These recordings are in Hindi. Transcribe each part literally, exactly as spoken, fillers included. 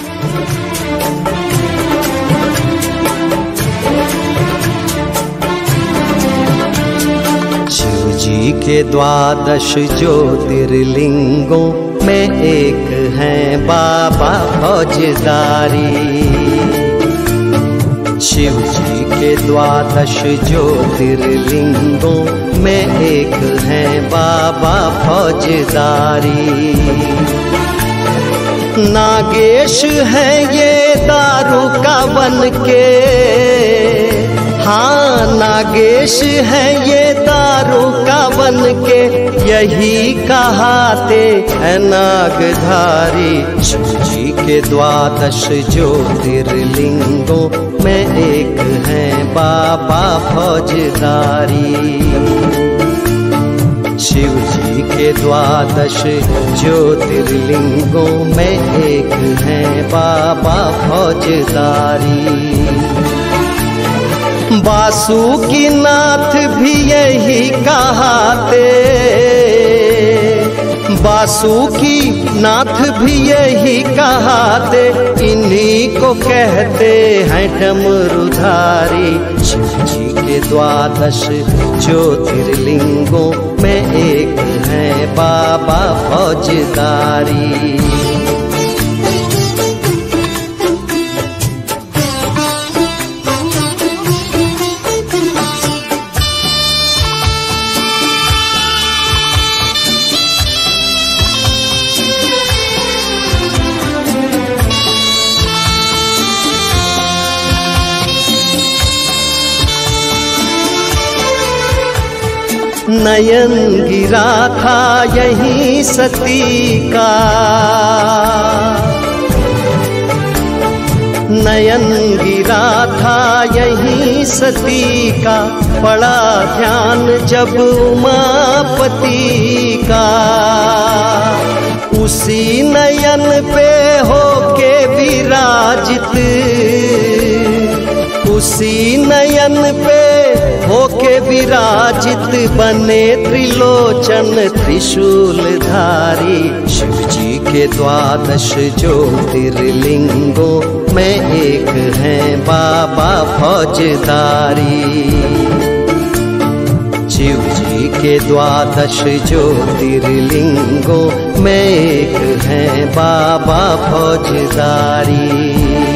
शिव जी के द्वादश ज्योतिर्लिंगों में एक हैं बाबा फौजदारी। शिव जी के द्वादश ज्योतिर्लिंगों में एक हैं बाबा फौजदारी। नागेश है ये दारू का बन के, हाँ नागेश है ये दारू का बन के, यही कहाते है नागधारी। शिव जी के द्वादश ज्योतिर्लिंगों में एक हैं बाबा फौजदारी। शिव जी के द्वादश ज्योतिर्लिंगों में एक हैं बाबा फौजदारी। बासुकीनाथ भी यही कहाते, बासुकीनाथ भी यही कहाते, इन्हीं को कहते हैं डमरूधारी। शिव जी के द्वादश ज्योतिर्लिंगों में एक हैं बाबा फौजदारी। नयन गिरा था यही सती का, नयन गिरा था यही सती का, पड़ा ध्यान जब उमापति का। उसी नयन पे होके विराजित, उसी नयन पे होके विराजित, बने त्रिलोचन त्रिशूलधारी। शिव जी के द्वादश ज्योतिर्लिंगों में एक हैं बाबा फौजदारी। शिव जी के द्वादश ज्योतिर्लिंगों में एक हैं बाबा फौजदारी।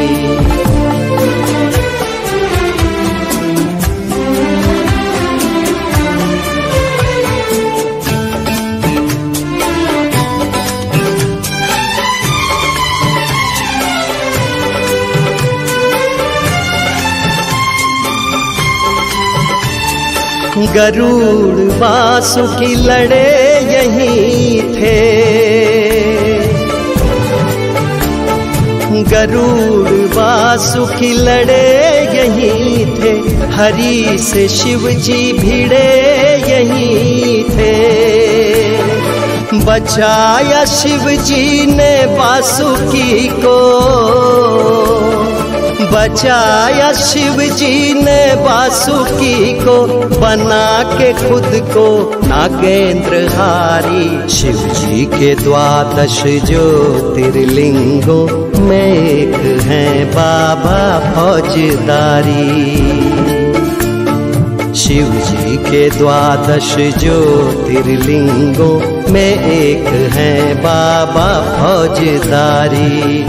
गरुड़ वासुकी लड़े यहीं थे, गरुड़ वासुकी लड़े यहीं थे, हरि से शिव जी भिड़े यहीं थे। बचाया शिव जी ने वासुकी को, बचाया शिव जी ने वासुकी को, बना के खुद को नागेंद्रहारी। शिव जी के द्वादश ज्योतिर्लिंगों में एक हैं बाबा फौजदारी। शिव जी के द्वादश ज्योतिर्लिंगों में एक हैं बाबा फौजदारी।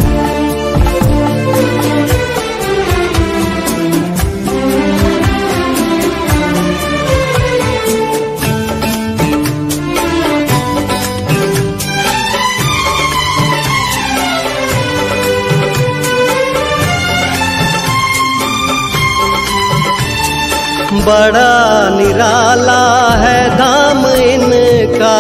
बड़ा निराला है धाम इनका,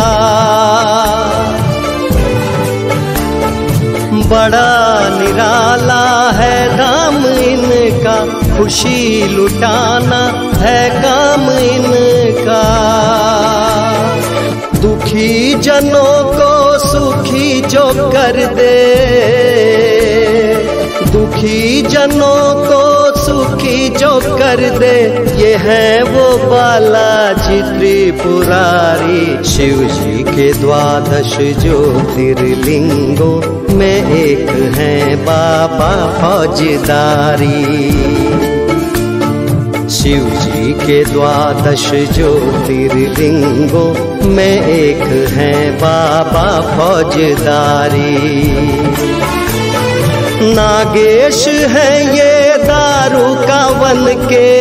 बड़ा निराला है धाम इनका, खुशी लुटाना है काम इनका। दुखी जनों को सुखी जो कर दे, दुखी जनों को सुखी जो कर दे, ये है वो बालाजी त्रिपुरारी। शिव जी के द्वादश ज्योतिर्लिंगों में एक हैं बाबा फौजदारी। शिव जी के द्वादश ज्योतिर्लिंगों में एक हैं बाबा फौजदारी। नागेश है ये दारू का वन के,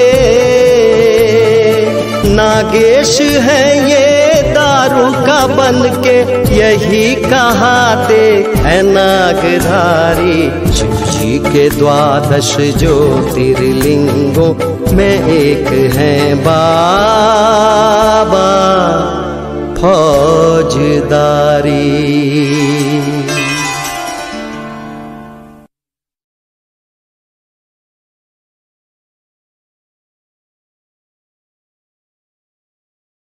नागेश है ये दारू का बन के, यही कहाते है नागधारी। शिव जी के द्वादश ज्योतिर्लिंगों में एक हैं बाबा फौजदारी।